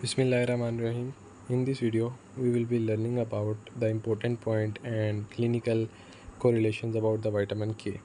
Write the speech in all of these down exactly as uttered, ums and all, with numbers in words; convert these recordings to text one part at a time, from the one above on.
Bismillahirrahmanirrahim. In this video, we will be learning about the important point and clinical correlations about the vitamin K.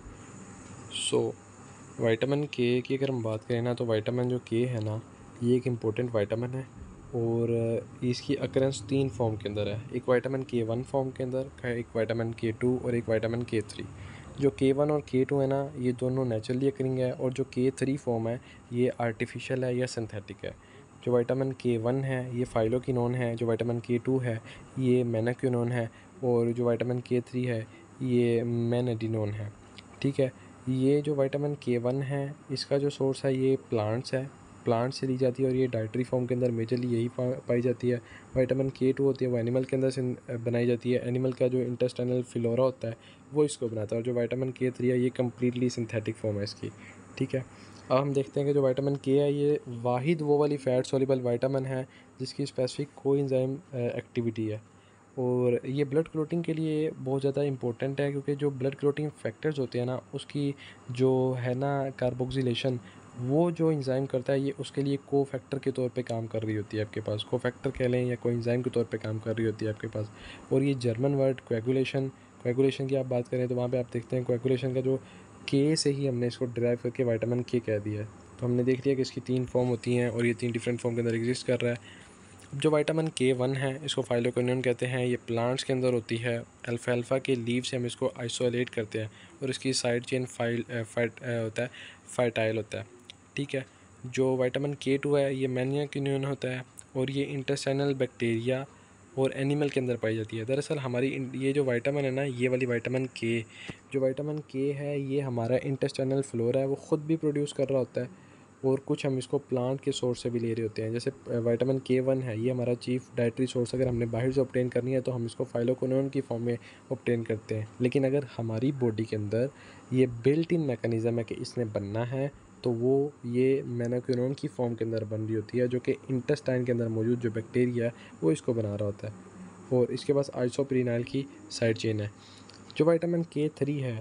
So, vitamin K की अगर हम बात करें ना तो vitamin जो के है ना ये एक इम्पोर्टेंट विटामिन है और इसकी अकरेंस तीन फॉर्म के अंदर है। एक विटामिन के वन फॉर्म के अंदर है, एक विटामिन के टू और एक विटामिन के थ्री। जो के वन और के टू है ना ये दोनों नेचुरली अकरिंग है और जो के थ्री फॉर्म है ये आर्टिफिशियल है या सिंथेटिक है। जो विटामिन के वन है ये फाइलोक्विनोन है, जो विटामिन के टू है ये मेनाक्विनोन है और जो विटामिन के थ्री है ये मेनाडिनोन है। ठीक है, ये जो विटामिन के वन है इसका जो सोर्स है ये प्लांट्स है, प्लांट से ली जाती है और ये डाइटरी फॉर्म के अंदर मेजरली यही पाई जाती है। विटामिन के टू होती है वो एनिमल के अंदर से बनाई जाती है, एनिमल का जो इंटेस्टाइनल फ्लोरा होता है वो इसको बनाता है। और जो विटामिन के थ्री है ये कम्प्लीटली सिंथेटिक फॉर्म है इसकी। ठीक है, अब हम देखते हैं कि जो विटामिन के है ये वाहिद वो वाली फैट सॉल्युबल विटामिन है जिसकी स्पेसिफिक कोएंजाइम एक्टिविटी है और ये ब्लड क्लोटिंग के लिए बहुत ज़्यादा इंपॉर्टेंट है, क्योंकि जो ब्लड क्लोटिंग फैक्टर्स होते हैं ना उसकी जो है ना कार्बोक्सिलेशन वो जो एंजाइम करता है ये उसके लिए को फैक्टर के तौर पे काम कर रही होती है आपके पास, को फैक्टर कह लें या को एंजाइम के तौर पे काम कर रही होती है आपके पास। और ये जर्मन वर्ड कोएगुलेशन, कोएगुलेशन की आप बात करें तो वहाँ पे आप देखते हैं कोएगुलेशन का जो के से ही हमने इसको ड्राइव करके विटामिन के कह दिया है। तो हमने देख लिया कि इसकी तीन फॉर्म होती हैं और ये तीन डिफरेंट फॉर्म के अंदर एग्जिस्ट कर रहा है। जो विटामिन के वन है इसको फाइलोक्विनोन कहते हैं, ये प्लांट्स के अंदर होती है। अल्फाल्फा के लीव से हम इसको आइसोलेट करते हैं और इसकी साइड चेन फाइल फाइट होता है, फर्टाइल होता है। ठीक है, जो विटामिन के टू है ये मेनाक्विनोन होता है और ये इंटेस्टाइनल बैक्टीरिया और एनिमल के अंदर पाई जाती है। दरअसल हमारी ये जो विटामिन है ना ये वाली विटामिन के, जो विटामिन के है ये हमारा इंटेस्टाइनल फ्लोरा है वो ख़ुद भी प्रोड्यूस कर रहा होता है और कुछ हम इसको प्लांट के सोर्स से भी ले रहे होते हैं। जैसे विटामिन के वन है ये हमारा चीफ डाइटरी सोर्स, अगर हमने बाहर से ऑब्टेन करनी है तो हम इसको फाइलोक्विनोन की फॉर्म में ऑब्टेन करते हैं। लेकिन अगर हमारी बॉडी के अंदर ये बिल्ट इन मैकेनिज़्म है कि इसने बनना है तो वो ये मेनाक्विनोन की फॉर्म के अंदर बन रही होती है, जो कि इंटेस्टाइन के अंदर मौजूद जो बैक्टीरिया है वो इसको बना रहा होता है और इसके पास आइसोप्रीनाइल की साइड चेन है। जो विटामिन के थ्री है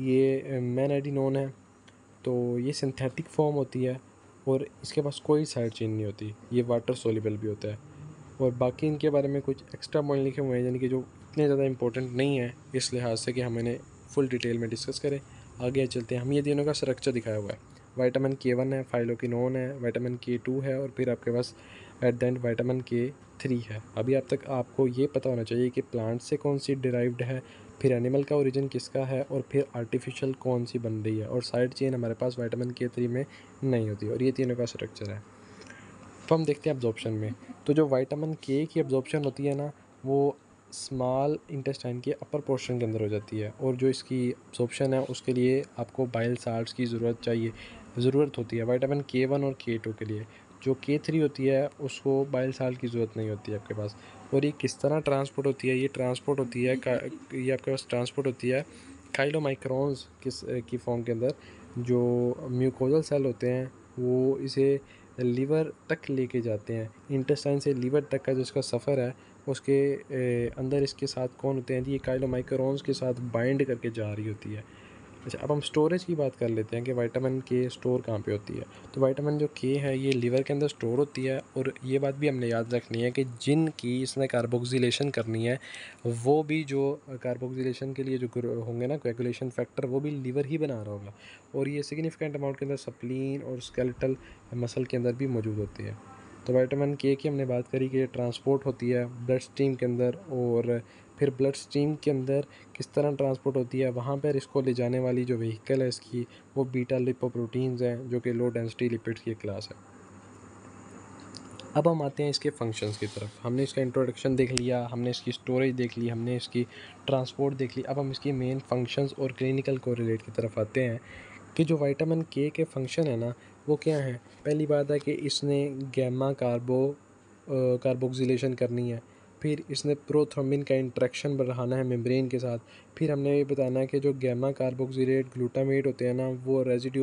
ये मेनाडिनोन है, तो ये सिंथेटिक फॉर्म होती है और इसके पास कोई साइड चेन नहीं होती, ये वाटर सोल्यूबल भी होता है। और बाकी इनके बारे में कुछ एक्स्ट्रा पॉइंट लिखे हुए हैं यानी कि जो इतने ज़्यादा इंपॉर्टेंट नहीं है इस लिहाज से कि हम इन्हें फुल डिटेल में डिस्कस करें। आगे चलते हैं, हम ये तीनों का स्ट्रक्चर दिखाया हुआ है। विटामिन के वन है, फाइलोक्विनोन है, विटामिन के टू है और फिर आपके पास at the end vitamin K three है। अभी अब तक आपको ये पता होना चाहिए कि प्लांट से कौन सी डिराइव्ड है, फिर एनिमल का ओरिजिन किसका है और फिर आर्टिफिशियल कौन सी बन रही है, और साइड चेन हमारे पास विटामिन के थ्री में नहीं होती और ये तीनों का स्ट्रक्चर है। तो हम देखते हैं एब्जॉर्प्शन में, तो जो विटामिन के की एब्जॉर्प्शन होती है ना वो स्मॉल इंटेस्टाइन के अपर पोर्शन के अंदर हो जाती है और जो इसकी एब्जॉर्प्शन है उसके लिए आपको बाइल साल्ट्स की ज़रूरत चाहिए ज़रूरत होती है विटामिन के वन और के टू के लिए। जो के थ्री होती है उसको बाइल साल्ट की ज़रूरत नहीं होती है आपके पास। और ये किस तरह ट्रांसपोर्ट होती है, ये ट्रांसपोर्ट होती है ये आपके पास ट्रांसपोर्ट होती है काइलोमाइक्रोन्स किस की फॉर्म के अंदर। जो म्यूकोजल सेल होते हैं वो इसे लीवर तक लेके जाते हैं, इंटेस्टाइन से लीवर तक का जो इसका सफ़र है उसके ए, अंदर इसके साथ कौन होते हैं, ये काइलोमाइक्रोन्स के साथ बाइंड करके जा रही होती है। अच्छा, अब हम स्टोरेज की बात कर लेते हैं कि विटामिन के स्टोर कहाँ पे होती है। तो विटामिन जो के है ये लीवर के अंदर स्टोर होती है और ये बात भी हमने याद रखनी है कि जिनकी इसने कार्बोक्सिलेशन करनी है वो भी जो कार्बोक्सिलेशन के लिए जो होंगे ना कोएगुलेशन फैक्टर वो भी लीवर ही बना रहा होगा और ये सिग्निफिकेंट अमाउंट के अंदर स्प्लीन और स्केलेटल मसल के अंदर भी मौजूद होती है। तो विटामिन के की हमने बात करी कि ये ट्रांसपोर्ट होती है ब्लड स्ट्रीम के अंदर और फिर ब्लड स्ट्रीम के अंदर किस तरह ट्रांसपोर्ट होती है, वहाँ पर इसको ले जाने वाली जो व्हीकल है इसकी वो बीटा लिपोप्रोटीन्स हैं जो कि लो डेंसिटी लिपिड्स की क्लास है। अब हम आते हैं इसके फंक्शंस की तरफ। हमने इसका इंट्रोडक्शन देख लिया, हमने इसकी स्टोरेज देख ली, हमने इसकी ट्रांसपोर्ट देख ली। अब हम इसकी मेन फंक्शंस और क्लिनिकल कोरिलेट की तरफ आते हैं कि जो विटामिन के के फंक्शन है ना वो क्या है। पहली बात है कि इसने गैमा कार्बो कार्बोक्सिलेशन करनी है, फिर इसने प्रोथ्रोम्बिन का इंट्रैक्शन बढ़ाना है मेम्ब्रेन के साथ, फिर हमने ये बताना है कि जो गैमा कार्बोक्सिलेट ग्लूटामेट होते हैं ना वो रेजिड्यूज़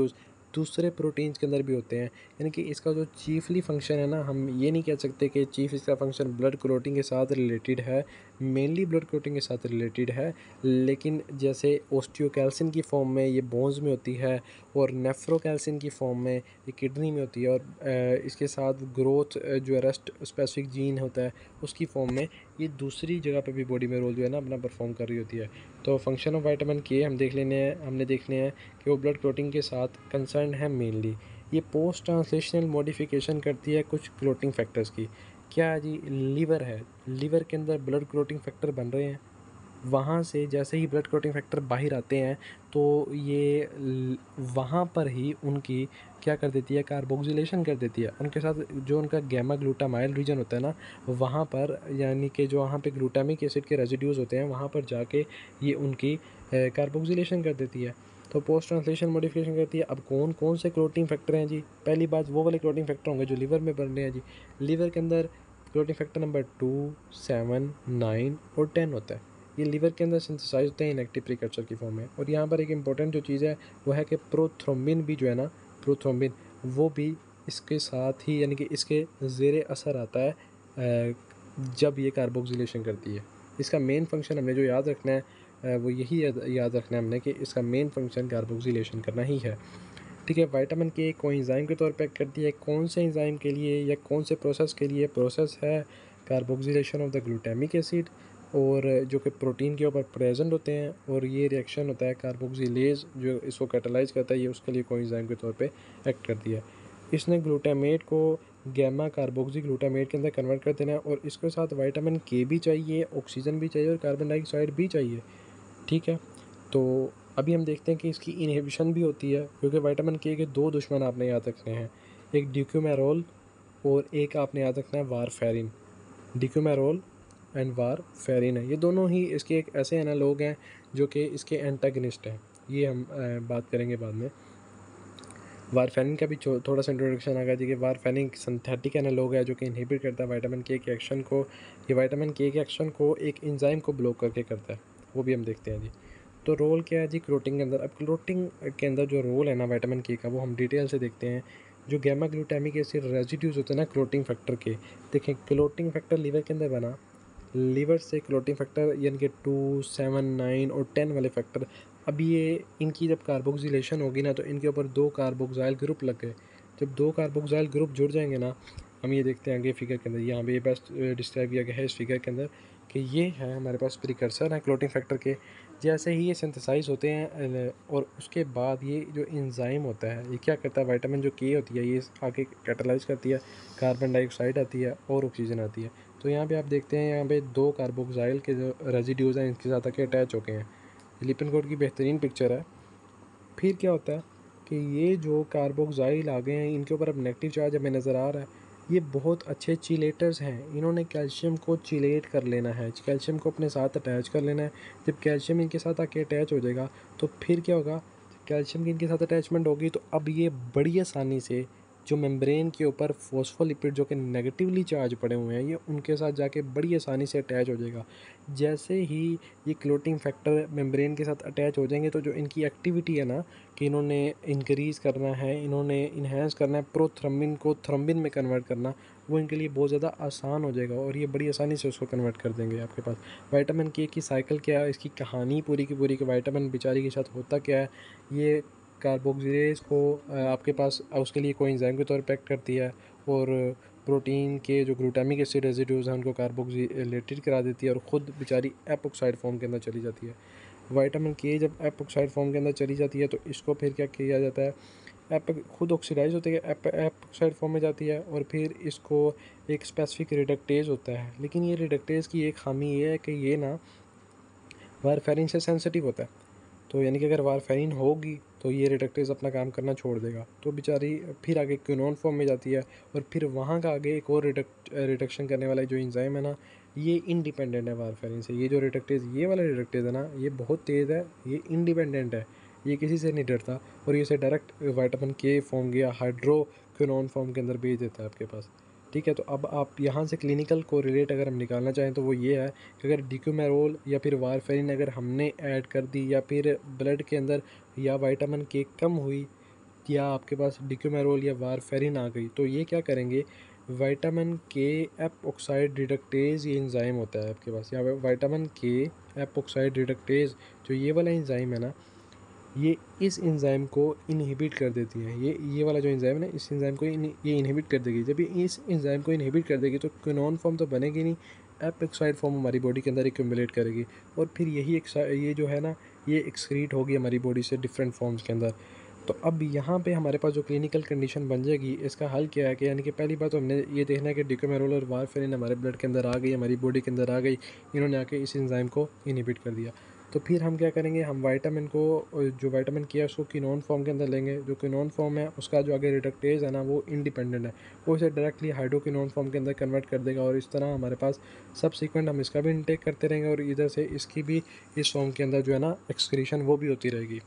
दूसरे प्रोटीन्स के अंदर भी होते हैं। यानी कि इसका जो चीफली फंक्शन है ना, हम ये नहीं कह सकते कि चीफ इसका फंक्शन ब्लड क्लॉटिंग के साथ रिलेटेड है, मेनली ब्लड क्लॉटिंग के साथ रिलेटेड है, लेकिन जैसे ओस्टियोकैल्सिन की फॉर्म में ये बोन्स में होती है और नेफ्रोकैल्सिन की फॉर्म में ये किडनी में होती है, और इसके साथ ग्रोथ जो अरेस्ट स्पेसिफिक जीन होता है उसकी फॉर्म में ये दूसरी जगह पे भी बॉडी में रोल जो है ना अपना परफॉर्म कर रही होती है। तो फंक्शन ऑफ विटामिन के हम देख लेने हैं हमने देखने हैं कि वो ब्लड क्लॉटिंग के साथ कंसर्न है मेनली। ये पोस्ट ट्रांसलेशनल मॉडिफिकेशन करती है कुछ क्लॉटिंग फैक्टर्स की। क्या है जी, लीवर है, लीवर के अंदर ब्लड क्लॉटिंग फैक्टर बन रहे हैं, वहाँ से जैसे ही ब्लड क्लॉटिंग फैक्टर बाहर आते हैं तो ये वहाँ पर ही उनकी क्या कर देती है, कार्बोक्सिलेशन कर देती है। उनके साथ जो उनका गैमा ग्लूटामाइल रीजन होता है ना, वहाँ पर यानी कि जो वहाँ पे ग्लूटामिक एसिड के रेसिड्यूज़ होते हैं वहाँ पर जाके ये उनकी कार्बोक्सिलेशन कर देती है। तो पोस्ट ट्रांसलेशन मॉडिफिकेशन करती है। अब कौन कौन से क्लॉटिंग फैक्टर हैं जी? पहली बात वो वाले क्लॉटिंग फैक्टर होंगे जो लीवर में बन रहे हैं जी। लीवर के अंदर clotting factor number two, seven, nine और टेन होता है। ये लीवर के अंदर सिंथेसाइज होते हैं इनएक्टिव प्रीकर्सर की फॉर्म में। और यहाँ पर एक इंपॉर्टेंट जो चीज़ है वो है कि प्रोथ्रोम्बिन भी जो है ना, प्रोथ्रोम्बिन वो भी इसके साथ ही यानी कि इसके ज़ेरे असर आता है जब ये कार्बोक्सिलेशन करती है। इसका मेन फंक्शन हमने जो याद रखना है वो यही याद रखना है हमने कि इसका मेन फंक्शन कार्बोक्सिलेशन करना ही है। ठीक है, विटामिन के को एंजाइम के तौर पे एक्ट करती है। कौन से एंजाइम के लिए या कौन से प्रोसेस के लिए? प्रोसेस है carboxylation of the glutamic acid, और जो कि प्रोटीन के ऊपर प्रेजेंट होते हैं, और ये रिएक्शन होता है कार्बोक्सिलेज जो इसको कैटालाइज करता है, ये उसके लिए कोएंजाइम के तौर पे एक्ट करती है। इसने ग्लूटामेट को गैमा कार्बोक्सी ग्लूटामेट के अंदर कन्वर्ट कर देना है, और इसके साथ विटामिन के भी चाहिए, ऑक्सीजन भी चाहिए और कार्बन डाइऑक्साइड भी चाहिए। ठीक है, तो अभी हम देखते हैं कि इसकी इनहिबिशन भी होती है, क्योंकि विटामिन के के दो दुश्मन आपने याद रखने हैं, एक डिक्यूमेरोल और एक आपने याद रखना है वारफेरिन। डिक्यूमेरोल एंड वारफेरिन है, ये दोनों ही इसके एक ऐसे एनालॉग हैं जो कि इसके एंटागनिस्ट हैं। ये हम आ, बात करेंगे बाद में। वारफेरिन का भी थोड़ा सा इंट्रोडक्शन आ गया जी कि वारफेरिन सिंथेटिक एनालॉग है जो कि इनहिबिट करता है विटामिन के के एक्शन को। ये विटामिन के के एक्शन को एक एंजाइम को ब्लॉक करके करता है, वो भी हम देखते हैं जी। तो रोल क्या है जी क्लोटिंग के अंदर? अब क्लोटिंग के अंदर जो रोल है ना विटामिन के का, वो हम डिटेल से देखते हैं। जो गैमा ग्लूटामिक एसिड रेसिड्यूज होते हैं ना क्लोटिंग फैक्टर के, देखें क्लोटिंग फैक्टर लीवर के अंदर बना, लीवर से क्लोटिंग फैक्टर यानी कि टू, सेवन, नाइन और टेन वाले फैक्टर, अब ये इनकी जब कार्बोक्सिलेशन होगी ना तो इनके ऊपर दो कार्बोक्साइल ग्रुप लग गए। जब दो कार्बोक्साइल ग्रुप जुड़ जाएंगे ना, हम ये देखते हैं आगे फिगर के अंदर, यहाँ पे ये बेस्ट डिस्क्राइब किया गया है इस फिगर के अंदर कि ये है हमारे पास प्रिकर्सर है क्लोटिंग फैक्टर के। जैसे ही ये सिंथेसाइज होते हैं और उसके बाद ये जो एंजाइम होता है ये क्या करता है, विटामिन जो के होती है ये आके कैटालाइज करती है, कार्बन डाइऑक्साइड आती है और ऑक्सीजन आती है। तो यहाँ पे आप देखते हैं यहाँ पे दो कार्बोक्साइल के जो रेजिड्यूज़ हैं इनके साथ आके अटैच हो गए हैं। लिपिन कोड की बेहतरीन पिक्चर है। फिर क्या होता है कि ये जो कार्बोक्साइल आ गए हैं इनके ऊपर अब नेगेटिव चार्ज हमें नज़र आ रहा है। ये बहुत अच्छे चिलेटर्स हैं, इन्होंने कैल्शियम को चिलेट कर लेना है, कैल्शियम को अपने साथ अटैच कर लेना है। जब कैल्शियम इनके साथ आके अटैच हो जाएगा तो फिर क्या होगा, कैल्शियम की इनके साथ अटैचमेंट होगी तो अब ये बड़ी आसानी से जो मेम्ब्रेन के ऊपर फॉस्फोलिपिड जो कि नेगेटिवली चार्ज पड़े हुए हैं ये उनके साथ जाके बड़ी आसानी से अटैच हो जाएगा। जैसे ही ये क्लोटिंग फैक्टर मेम्ब्रेन के साथ अटैच हो जाएंगे तो जो इनकी एक्टिविटी है ना कि इन्होंने इंक्रीज़ करना है, इन्होंने इन्हेंस करना है, प्रोथ्रम्बिन को थ्रम्बिन में कन्वर्ट करना, वो इनके लिए बहुत ज़्यादा आसान हो जाएगा और ये बड़ी आसानी से उसको कन्वर्ट कर देंगे आपके पास। विटामिन के की साइकिल क्या है, इसकी कहानी पूरी की पूरी कि विटामिन बेचारी के साथ होता क्या है, ये कार्बोक्सिलेज को आपके पास उसके लिए कोई एंजाइम के तौर पर एक्ट करती है और प्रोटीन के जो ग्लूटामिक एसिड रेजिड्यूज़ हैं उनको कार्बोक्सिलेटेड करा देती है और ख़ुद बेचारी एपोक्साइड फॉर्म के अंदर चली जाती है। विटामिन के जब एपोक्साइड फॉर्म के अंदर चली जाती है तो इसको फिर क्या किया जाता है, एप खुद ऑक्सीडाइज होती है, एप एपोक्साइड फॉर्म में जाती है और फिर इसको एक स्पेसिफिक रिडक्टेज होता है। लेकिन ये रिडक्टेज की एक खामी ये है कि ये ना वारफेरिन से सेंसिटिव होता है। तो यानी कि अगर वारफेरिन होगी तो ये रिडक्टेज अपना काम करना छोड़ देगा, तो बेचारी फिर आगे क्विनोन फॉर्म में जाती है और फिर वहाँ का आगे एक और रिडक्ट रिडक्शन करने वाला जो एंजाइम है ना ये इंडिपेंडेंट है वारफेरिन से। ये जो रिडक्टेज ये वाला रिडक्टेज है ना ये बहुत तेज़ है, ये इंडिपेंडेंट है, ये किसी से नहीं डरता और ये से डायरेक्ट विटामिन के फॉर्म या हाइड्रोक्विनोन फॉर्म के अंदर भेज देता है आपके पास। ठीक है, तो अब आप यहाँ से क्लिनिकल को रिलेट अगर हम निकालना चाहें तो वो ये है कि अगर डिक्यूमेरोल या फिर वारफेरिन अगर हमने ऐड कर दी या फिर ब्लड के अंदर या विटामिन के कम हुई या आपके पास डिक्यूमेरोल या वारफेरिन आ गई, तो ये क्या करेंगे, विटामिन के एपॉक्साइड रिडक्टेज ये एंजाइम होता है आपके पास, या विटामिन के एपॉक्साइड रिडक्टेज जो ये वाला एंजाइम है ना, ये इस एंजाइम को इनहिबिट कर देती है। ये ये वाला जो एंजाइम है ना, इस एंजाइम को इन, ये इनहिबिट कर देगी। जब ये इस एंजाइम को इनहिबिट कर देगी तो क्विनोन फॉर्म तो बनेगी नहीं, एपॉक्साइड फॉर्म हमारी बॉडी के अंदर एक्यूमुलेट करेगी, और फिर यही ये जो है ना, ये एक्सक्रीट होगी हमारी बॉडी से डिफरेंट फॉर्म्स के अंदर। तो अब यहाँ पे हमारे पास जो क्लिनिकल कंडीशन बन जाएगी, इसका हल क्या है कि यानी कि पहली बात तो हमने ये देखना है कि डिक्यूमेरोल और वारफेरिन हमारे ब्लड के अंदर आ गई, हमारी बॉडी के अंदर आ गई, इन्होंने आके इस एंजाइम को इनहिबिट कर दिया। तो फिर हम क्या करेंगे, हम विटामिन को, जो विटामिन के है उसको कीनोन फॉर्म के अंदर लेंगे। जो कीनोन फॉर्म है उसका जो आगे रिडक्टेज है ना, वो इंडिपेंडेंट है, वो इसे डायरेक्टली हाइड्रोकिनोन फॉर्म के अंदर कन्वर्ट कर देगा, और इस तरह हमारे पास सबसिक्वेंट हम इसका भी इनटेक करते रहेंगे, और इधर से इसकी भी इस फॉर्म के अंदर जो है ना एक्सक्रीशन वो भी होती रहेगी।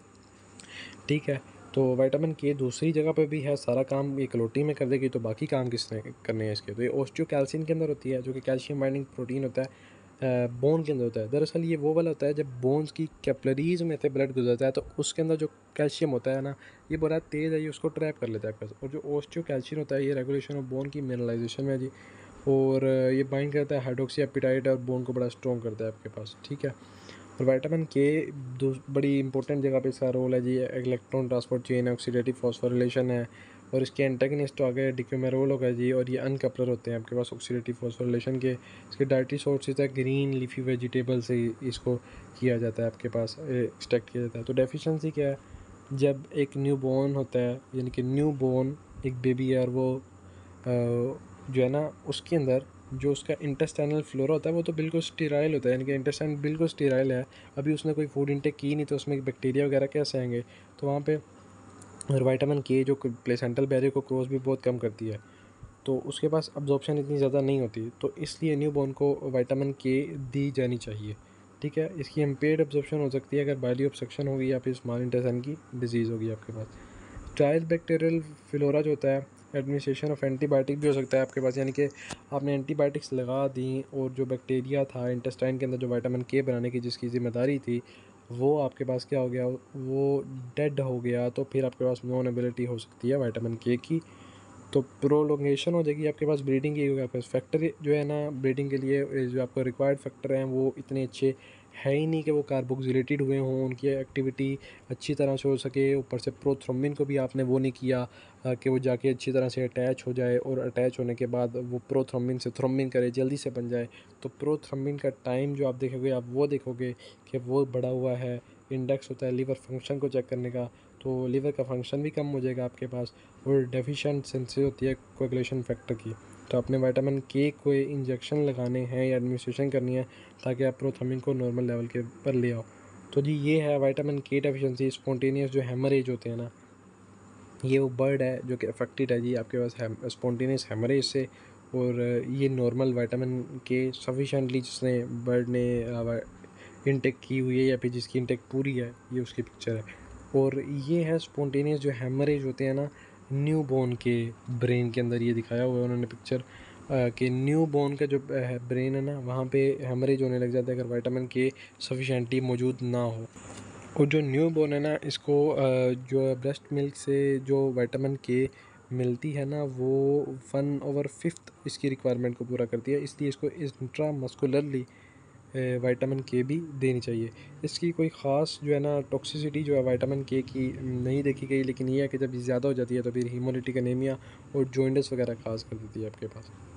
ठीक है, तो विटामिन के दूसरी जगह पे भी है, सारा काम ये कलोटी में कर देगी, तो बाकी काम किसने करने हैं इसके, तो ये ऑस्टियोकैल्सिन के अंदर होती है, जो कि कैल्शियम बाइंडिंग प्रोटीन होता है, बोन के अंदर होता है। दरअसल ये वो वाला होता है जब बोन्स की कैपिलरीज में से ब्लड गुजरता है, तो उसके अंदर जो कैल्शियम होता है ना, ये बड़ा तेज़ है, ये उसको ट्रैप कर लेता है आपके पास। और जो ऑस्टियोकैल्सिन होता है, ये रेगुलेशन ऑफ बोन की मिनरलाइजेशन में जी, और ये बाइंड करता है हाइड्रोक्सी एपेटाइट, और बोन को बड़ा स्ट्रॉन्ग करता है आपके पास। ठीक है, और विटामिन के दो बड़ी इंपॉर्टेंट जगह पे इसका रोल है जी, electron transport chain, oxidative phosphorylation है, और इसके एंटागनिस्ट आ गए डिक्यूमेरोल होगा जी, और ये अनकपलर होते हैं आपके पास ऑक्सीडेटिव फॉस्फोरिलेशन के। इसके डाइटरी सोर्सेज है ग्रीन लीफी वेजिटेबल से इसको किया जाता है आपके पास, एक्सट्रैक्ट किया जाता है। तो डेफिशिएंसी क्या है, जब एक न्यू बॉर्न होता है, यानी कि न्यू बॉर्न एक बेबी है, और वो जो है ना उसके अंदर जो उसका इंटेस्टाइनल फ्लोरा होता है वो तो बिल्कुल स्टेराइल होता है, यानी कि इंटेस्टाइन बिल्कुल स्टेराइल है, अभी उसने कोई फूड इंटेक की नहीं, तो उसमें बैक्टीरिया वगैरह कैसे आएंगे, तो वहाँ पे। और विटामिन के जो प्लेसेंटल बैरियर को क्रॉस भी बहुत कम करती है, तो उसके पास अब्जॉर्प्शन इतनी ज़्यादा नहीं होती, तो इसलिए न्यू बॉर्न को विटामिन के दी जानी चाहिए। ठीक है, इसकी इम्पेयर्ड अब्जॉर्प्शन हो सकती है अगर बाइली ऑब्स्ट्रक्शन होगी या फिर स्मॉल इंटेस्टाइन की डिजीज़ होगी आपके पास। ट्रायल बैक्टीरियल फ्लोरा जो होता है, एडमिनिस्ट्रेशन ऑफ एंटीबायोटिक भी हो सकता है आपके पास, यानी कि आपने एंटीबायोटिक्स लगा दी, और जो बैक्टीरिया था इंटेस्टाइन के अंदर जो विटामिन के बनाने की जिसकी जिम्मेदारी थी, वो आपके पास क्या हो गया, वो डेड हो गया, तो फिर आपके पास नॉन एबिलिटी हो सकती है विटामिन के की, तो प्रोलोंगेशन हो जाएगी आपके पास, ब्रीडिंग की होगी आपके पास। फैक्टर जो है ना ब्रीडिंग के लिए जो आपको रिक्वायर्ड फैक्टर हैं वो इतने अच्छे है ही नहीं कि वो कार्बोक्सिलेटेड हुए हों, उनकी एक्टिविटी अच्छी तरह से हो सके। ऊपर से प्रोथ्रोम्बिन को भी आपने वो नहीं किया कि वो जाके अच्छी तरह से अटैच हो जाए, और अटैच होने के बाद वो प्रोथ्रोम्बिन से थ्रोम्बिन करे, जल्दी से बन जाए। तो प्रोथ्रोम्बिन का टाइम जो आप देखोगे, आप वो देखोगे कि वो बढ़ा हुआ है। इंडेक्स होता है लीवर फंक्शन को चेक करने का, तो लीवर का फंक्शन भी कम हो जाएगा आपके पास, और डेफिशिएंट सेंसी होती है कोएगुलेशन फैक्टर की। तो अपने विटामिन के को इंजेक्शन लगाने हैं या एडमिनिस्ट्रेशन करनी है, ताकि आप प्रोथ्रोम्बिन को नॉर्मल लेवल के पर ले आओ। तो जी ये है विटामिन के डेफिशिएंसी। स्पॉन्टेनियस जो हेमरेज होते हैं ना, ये वो बर्ड है जो कि अफेक्टेड है जी आपके पास स्पॉन्टेनियस हेमरेज से, और ये नॉर्मल विटामिन के सफिशेंटली जिसने बर्ड ने इनटेक की हुई है, या फिर जिसकी इनटेक पूरी है, ये उसकी पिक्चर है। और ये है स्पॉन्टेनियस जो हेमरेज होते हैं ना न्यू बॉर्न के ब्रेन के अंदर, ये दिखाया हुआ है उन्होंने पिक्चर कि न्यू बॉर्न का जो ब्रेन है ना, वहाँ पे हेमरेज होने लग जाता है अगर विटामिन के सफिशेंटली मौजूद ना हो। और जो न्यू बॉर्न है ना, इसको जो ब्रेस्ट मिल्क से जो विटामिन के मिलती है ना, वो वन ओवर फिफ्थ इसकी रिक्वायरमेंट को पूरा करती है, इसलिए इसको इंट्रामस्कुलरली विटामिन के भी देनी चाहिए। इसकी कोई ख़ास जो है ना टॉक्सिसिटी जो है विटामिन के की नहीं देखी गई, लेकिन ये है कि जब ज़्यादा हो जाती है तो फिर हीमोलिटिक एनीमिया और जॉइंटिस वगैरह खास कर देती है आपके पास।